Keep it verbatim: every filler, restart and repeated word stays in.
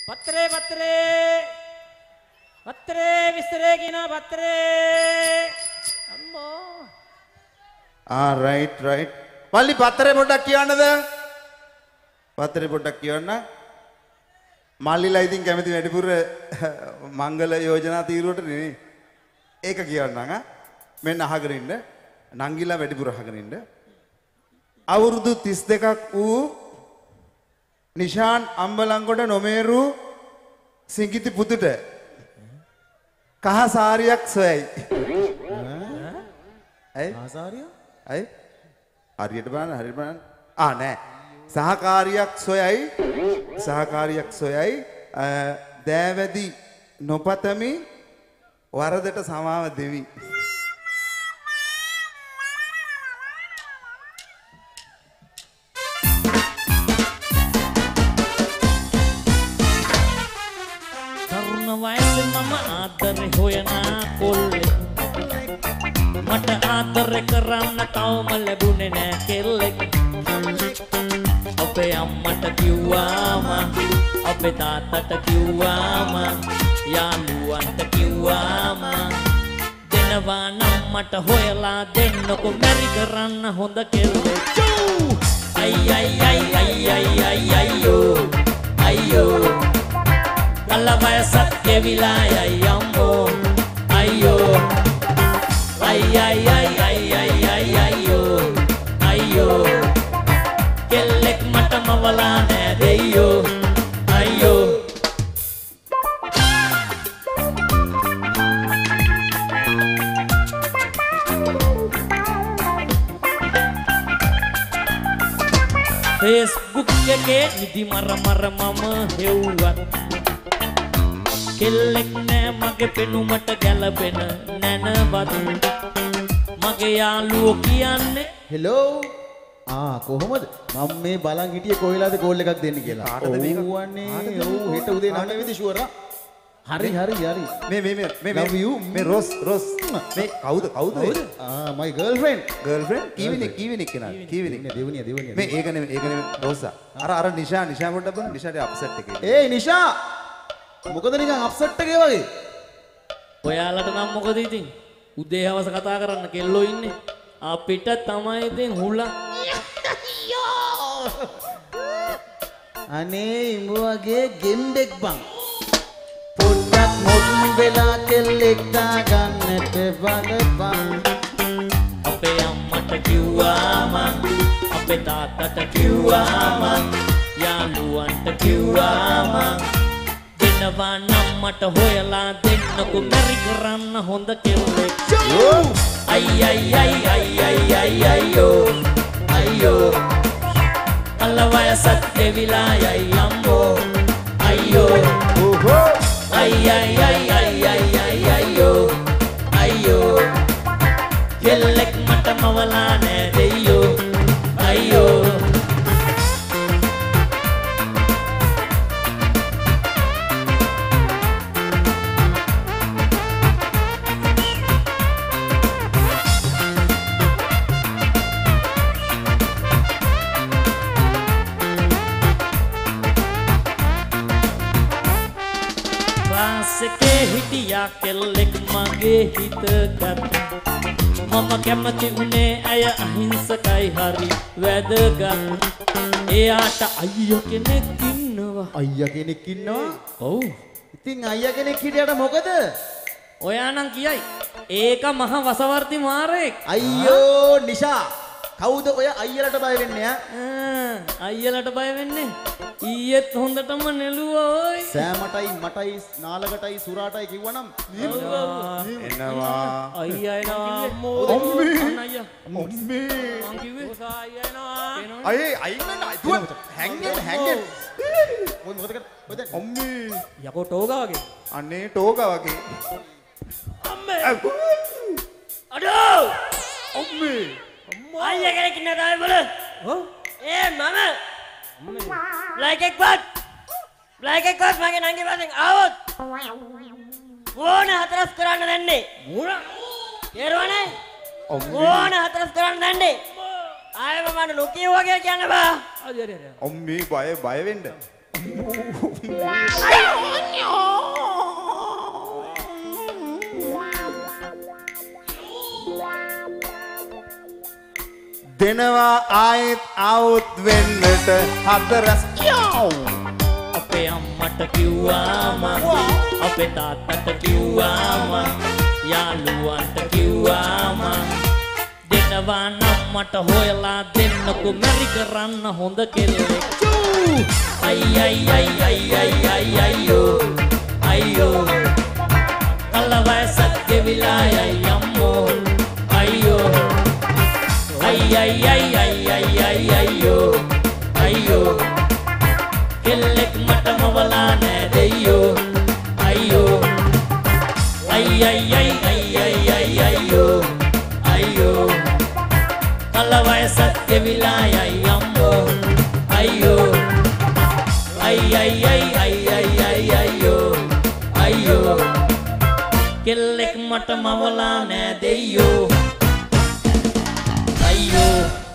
පත්‍රේ පත්‍රේ පත්‍රේ විස්තරේ කියන පත්‍රේ අම්මෝ. ආ රයිට් රයිට්. මල්ලි පත්‍රේ පොඩ්ඩක් කියන්නද? පත්‍රේ පොඩ්ඩක් කියන්න. මල්ලිලා ඉතින් කැමති වැඩිපුර මංගල යෝජනා තීරුවට නෙවෙයි. ඒක කියන්නම් ආ. මෙන්න අහගෙන ඉන්න. නංගිලා වැඩිපුර අහගෙන ඉන්න. අවුරුදු තිස් දෙකක් වූ නිශාන් අම්බලන්ගොඩ නොමේරු සිඟිති පුතුට කහ සාරියක් සොයයි. ඇයි? කහ සාරිය? ඇයි? හරියට බලන්න හරියට බලන්න. ආ නෑ. සහකාරියක් සොයයි. සහකාරියක් සොයයි. දෑවැදි නොපතමි වරදට සමාව දෙවි. ආදරේ හොයනා කොල්ලෙක් මට ආදරේ කරන්න තවම ලැබුණේ නෑ කෙල්ලෙක් අපේ අම්මට කිව්වාම අපේ තාත්තට කිව්වාම යාළුවන්ට කිව්වාම දෙනවා නම් මට හොයලා දෙන්නකො මැරි කරන්න හොඳ කෙල්ලෙක් අයි අයි අයි අයි අයි අයි අයියෝ අයියෝ alla vayasat kevila ay ammo ayyo ay ay ay ay ay ay ayyo ayyo kellek mata mawala ne deyyo ayyo Facebook එකේ නිදි මර මර මම හෙව්වත් කෙල්ලෙක් නෑ මගේ පෙනුමට ගැලපෙන නැනවත් මගේ යාළුවෝ කියන්නේ හෙලෝ ආ කොහොමද මම මේ බලන් හිටියේ කොහෙලාද කෝල් එකක් දෙන්න කියලා ඕවනේ ඔව් හෙට උදේ නවය වෙදි ෂුවර් හරි හරි හරි මේ මේ මේ මේ you මේ රොස් රොස් මේ කවුද කවුද ආ my girlfriend girlfriend කීවෙනෙක් කීවෙනෙක් කෙනා කීවෙනෙක් නේ දෙවනිය දෙවනිය මේ ඒක නෙමෙයි ඒක නෙමෙයි රොසා අර අර නිෂා නිෂා පොඩ්ඩක් බලන්න නිෂාට අප්සෙට් එකේ ඒ නිෂා මොකද නිකන් අප්සෙට් එකේ වගේ ඔයාලට නම් මොකද ඉතින් උදේ හවස කතා කරන්න කෙල්ලෝ ඉන්නේ අපිට තමයි ඉතින් හුලා අනේ ඉඹ වගේ ගෙම්බෙක් බං පොඩ්ඩක් මොත් වෙලා කෙල්ලෙක් දාගන්නට බලපන් අපේ අම්මට කිව්වාම අපේ තාත්තට කිව්වාම යාළුවන්ට කිව්වාම දෙනවා නම් මට හොයලා දෙන්නකො මැරි කරන්න හොඳ කෙල්ලෙක් අයි අයි අයි අයි අයි අයි අයියෝ අයියෝ alla vayasat kevila ay ammo ayyo ay ay ay ay ay ay ayyo ayyo kellek mata mawala ne deyyo ayyo සකේ හිටියා කෙල්ලෙක් මගේ හිතගත් මම කැමති උනේ අය අහිංසකයි හරි වැදගත් එයාට අයියා කෙනෙක් ඉන්නවා අයියා කෙනෙක් ඉන්නවා ඔව් ඉතින් අයියා කෙනෙක් හිටියට මොකද ඔයා නම් කියයි ඒක මහ වසවර්ති මාරෙක් අයියෝ නිෂා කවුද ඔය අයියලට බය වෙන්නේ ඈ අයියලට බය වෙන්නේ ඊයේත් හොඳටම නෙළුවා ඔය සෑමටයි මටයි නාලකටයි සුරාටයි කිව්වනම් එනවා අයියා එනවා අම්මෝ අයියා අම්මේ මං කිව්වේ අයියා එනවා අයේ අයින්න අයිතුව හැංගෙන් හැංගෙන් මොකද මොකද මොකද අම්මේ යකෝ ටෝගා වගේ අනේ ටෝගා වගේ අම්මේ අඩෝ අම්මේ අයියා කෙනෙක් ඉන්න තායි බල ඔව් ඒ මම like එකවත් like එකවත් මගේ නංගි පාසෙන් ආවොත් ඕන හතරස් කරන්න දැන්නේ මූණ තේරුණානේ ඕන හතරස් කරන්න දැන්නේ ආයෙම මම නොකිය වගේ කියන්න බා හරි හරි හරි අම්මේ බය බය වෙන්න දෙනවා ආයෙත් આવුත් වෙන්නට හතරස් අපේ අම්මට කිව්වාම අපේ තාත්තට කිව්වාම යාළුවන්ට කිව්වාම දෙනවා නම් මට හොයලා දෙන්නකෝ මැරි කරන්න හොඳ කෙල්ලෙක් අයි අයි අයි අයි අයි අයි අයියෝ අයියෝ කලවසක් ගෙවිලා යයි අම්මෝ අයියෝ අයි අයි අයි අයි අයි අයි අයියෝ අයියෝ කෙල්ලෙක් මට මවලා නෑ දෙයියෝ අයියෝ අයි අයි අයි අයි අයි අයි අයියෝ අයියෝ කලවසක් ගෙවිලා යයි අම්මෝ අයියෝ අයි අයි අයි අයි අයි අයි අයියෝ අයියෝ කෙල්ලෙක් මට මවලා නෑ දෙයියෝ අයියෝ